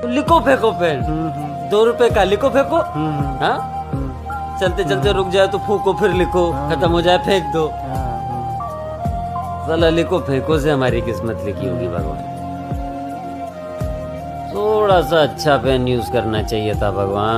तो लिखो फेंको पेन, 2 रुपए का लिखो फेंको। हाँ, चलते चलते रुक जाए तो फूको, फिर लिखो, खत्म हो जाए फेंक दो। साला लिखो फेंको से हमारी किस्मत लिखी होगी भगवान। थोड़ा सा अच्छा पेन यूज करना चाहिए था भगवान।